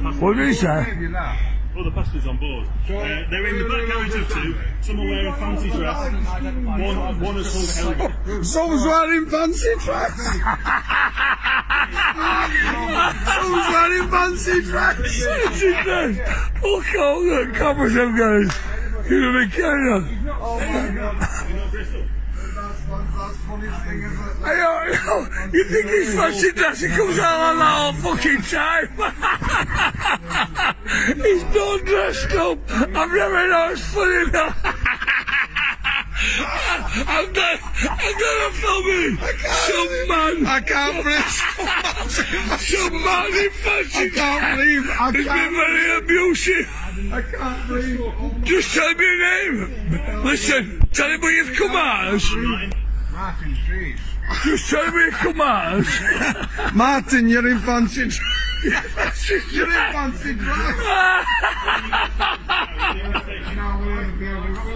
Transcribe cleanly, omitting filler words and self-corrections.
passengers. What did he say? All the passengers on board. They're in the back carriage of two. Some are wearing fancy dress. One has held Elvis. Someone's wearing fancy dress. Someone's wearing fancy dress. Fancy dress. Look all the cameras them guys. You're gonna be carrying on. You think he's fancy dress? He comes out like that all fucking time. He's not dressed up. I've never noticed funny enough. I'm gonna film it. Some man. I can't believe. Some man in fancy dress. I can't believe. It's been very abusive. I can't believe. Just tell me your name. Listen, tell me where you've come as. Martin Street. Just tell me your commands. Martin, you're in fancy dress. You're in fancy dress.